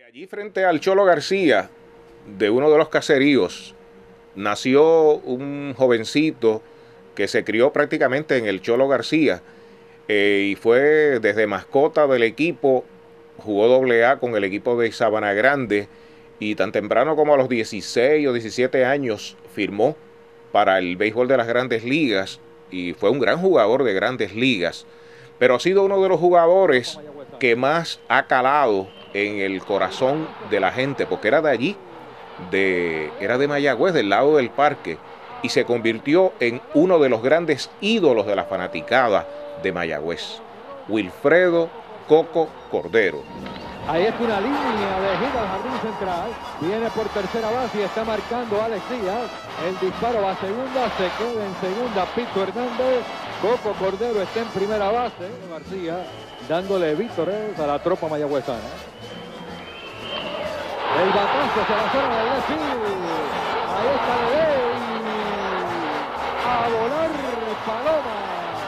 Allí frente al Cholo García, de uno de los caseríos, nació un jovencito que se crió prácticamente en el Cholo García y fue desde mascota del equipo, jugó AA con el equipo de Sabana Grande y tan temprano como a los 16 o 17 años firmó para el béisbol de las Grandes Ligas y fue un gran jugador de Grandes Ligas, pero ha sido uno de los jugadores que más ha calado en el corazón de la gente, porque era de allí, era de Mayagüez, del lado del parque, y se convirtió en uno de los grandes ídolos de la fanaticada de Mayagüez, Wilfredo Coco Cordero. Ahí está una línea de gira al jardín central, viene por tercera base y está marcando Alex Díaz, el disparo va a segunda, se queda en segunda Pito Hernández, Coco Cordero está en primera base, García dándole vítores a la tropa mayagüezana. El batazo hacia la zona del left field. Ahí está Ley. A volar Paloma.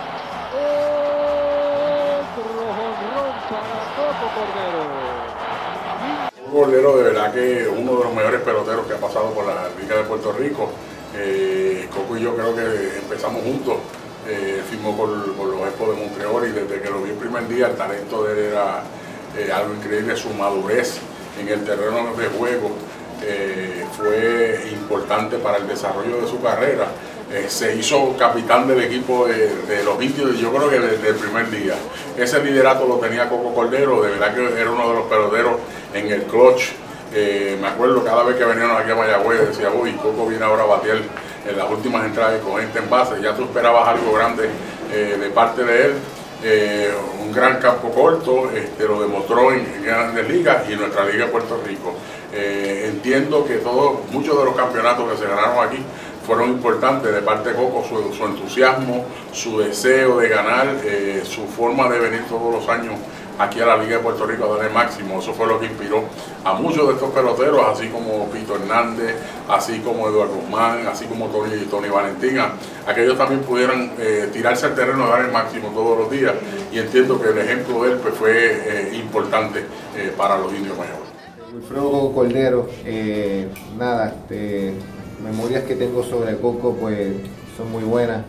Otro jonrón para Coco Cordero. Cordero de verdad que es uno de los mejores peloteros que ha pasado por la Liga de Puerto Rico. Coco y yo creo que empezamos juntos. Firmó por los Expos de Montreal y desde que lo vi el primer día el talento de él era algo increíble, su madurez en el terreno de juego fue importante para el desarrollo de su carrera. Se hizo capitán del equipo de los Indios, yo creo que desde el primer día. Ese liderato lo tenía Coco Cordero, de verdad que era uno de los peloteros en el clutch. Me acuerdo cada vez que venían aquí a Mayagüez, decía, uy, Coco viene ahora a batear en las últimas entradas con gente en base. Ya tú esperabas algo grande de parte de él. Un gran campo corto, lo demostró en Grandes Ligas y en nuestra Liga de Puerto Rico. Entiendo que muchos de los campeonatos que se ganaron aquí fueron importantes de parte de Coco, su entusiasmo, su deseo de ganar, su forma de venir todos los años aquí a la Liga de Puerto Rico a dar el máximo. Eso fue lo que inspiró a muchos de estos peloteros, así como Pito Hernández, así como Eduardo Guzmán, así como Tony Valentín, a que ellos también pudieran tirarse al terreno a dar el máximo todos los días, y entiendo que el ejemplo de él pues, fue importante para los Indios Mayagüez. Wilfredo Cordero, memorias que tengo sobre Coco pues son muy buenas.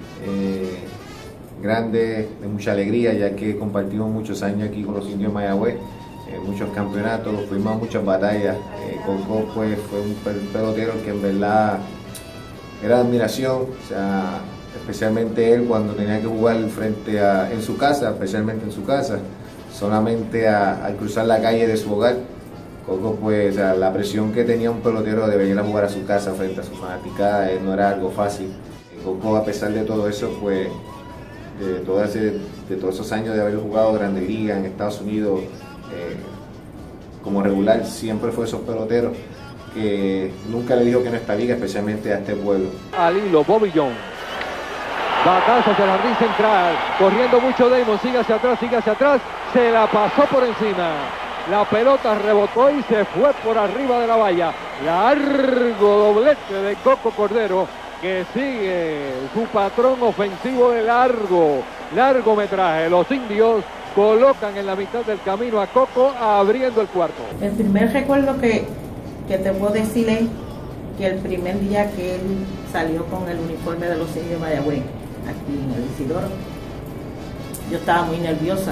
Grande, de mucha alegría, ya que compartimos muchos años aquí con los Indios Mayagüez, muchos campeonatos, fuimos a muchas batallas. Coco pues, fue un pelotero que en verdad era de admiración, o sea, especialmente él cuando tenía que jugar en su casa, especialmente en su casa, solamente al cruzar la calle de su hogar. Coco pues, o sea, la presión que tenía un pelotero de venir a jugar a su casa frente a su fanaticada no era algo fácil. Coco, a pesar de todo eso, pues de todos esos años de haber jugado Grandes Ligas en Estados Unidos como regular, siempre fue esos peloteros que nunca le dijo que no a esta liga, especialmente a este pueblo. Al hilo, Bobby Jones. Batazo hacia el jardín central, corriendo mucho Damon, sigue hacia atrás, se la pasó por encima. La pelota rebotó y se fue por arriba de la valla. Largo doblete de Coco Cordero, que sigue su patrón ofensivo de largometraje. Los Indios colocan en la mitad del camino a Coco abriendo el cuarto. El primer recuerdo que te puedo decir es que el primer día que él salió con el uniforme de los Indios Mayagüez, aquí en el Isidoro, yo estaba muy nerviosa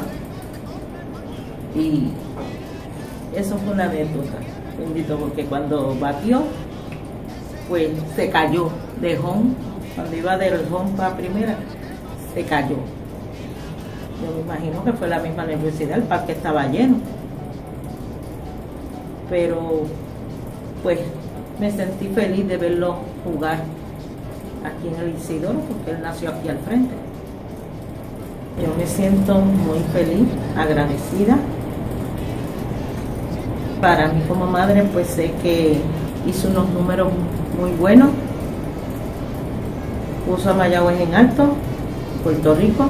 y eso fue una anécdota, bendito, porque cuando batió pues se cayó de home, cuando iba del home para primera, se cayó. Yo me imagino que fue la misma nerviosidad, el parque estaba lleno. Pero pues me sentí feliz de verlo jugar aquí en el Isidoro, porque él nació aquí al frente. Yo me siento muy feliz, agradecida. Para mí como madre, pues sé que hizo unos números muy buenos, puso a Mayagüez en alto, Puerto Rico,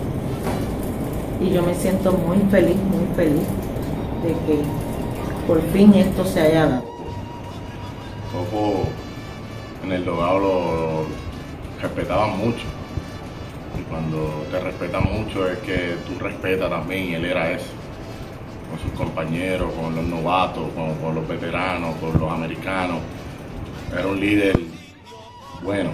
y yo me siento muy feliz de que por fin esto se haya dado. Coco en el dogado lo respetaban mucho, y cuando te respetan mucho es que tú respetas también, y él era eso. con sus compañeros, con los novatos, con los veteranos, con los americanos. Era un líder bueno.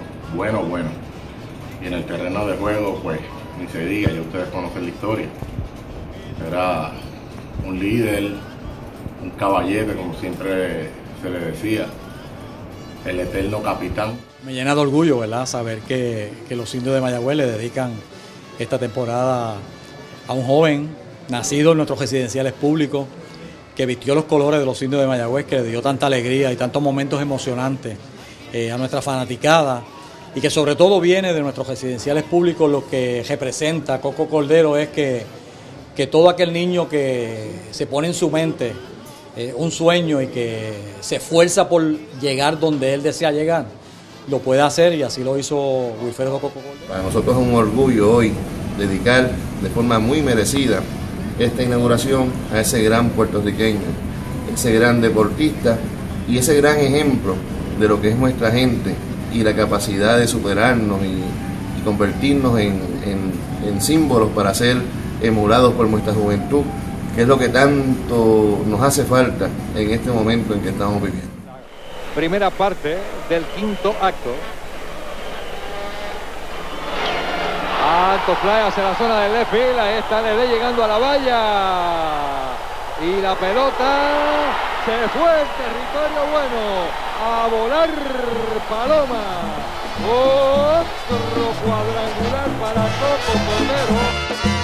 Y en el terreno de juego, pues, ni se diga, ya ustedes conocen la historia. Era un líder, un caballete, como siempre se le decía, el eterno capitán. Me llena de orgullo, ¿verdad?, saber que los indios de Mayagüez le dedican esta temporada a un joven nacido en nuestros residenciales públicos, que vistió los colores de los indios de Mayagüez, que le dio tanta alegría y tantos momentos emocionantes a nuestra fanaticada, y que sobre todo viene de nuestros residenciales públicos. Lo que representa Coco Cordero es que todo aquel niño que se pone en su mente un sueño y que se esfuerza por llegar donde él desea llegar, lo puede hacer, y así lo hizo Wilfredo Coco Cordero. Para nosotros es un orgullo hoy dedicar de forma muy merecida esta inauguración a ese gran puertorriqueño, ese gran deportista y ese gran ejemplo de lo que es nuestra gente y la capacidad de superarnos y convertirnos en símbolos para ser emulados por nuestra juventud, que es lo que tanto nos hace falta en este momento en que estamos viviendo. Primera parte del quinto acto. Alto fly hacia la zona del left field. Ahí está Lele llegando a la valla. Y la pelota se fue en territorio bueno. A volar Paloma. Otro cuadrangular para Coco Cordero.